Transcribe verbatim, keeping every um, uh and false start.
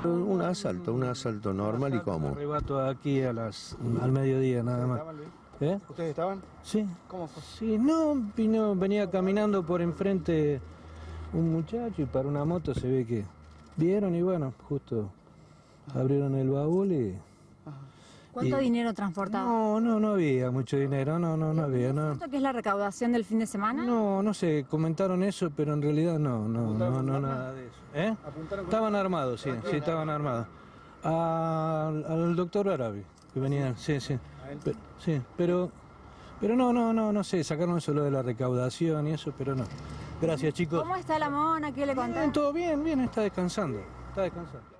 Un asalto, un asalto normal y común. Arrebato aquí a las, al mediodía nada más. ¿Eh? ¿Ustedes estaban? Sí. ¿Cómo fue? Sí, no, vino, venía caminando por enfrente un muchacho y para una moto se ve que vieron y bueno, justo abrieron el baúl y... ¿Cuánto y, dinero transportaba? No, no, no había mucho dinero, no, no, no había. No. ¿Cuánto que es la recaudación del fin de semana? No, no sé, comentaron eso, pero en realidad no, no, no, no, nada de eso. ¿Eh? Estaban armados, sí, sí, estaban armados. Al, al doctor Arabi, que venía, sí, sí. Pero, sí, pero, pero no, no, no, no sé, sacaron eso lo de la recaudación y eso, pero no. Gracias, chicos. ¿Cómo está la mona? ¿Qué le contaron? Todo bien, bien, está descansando, está descansando.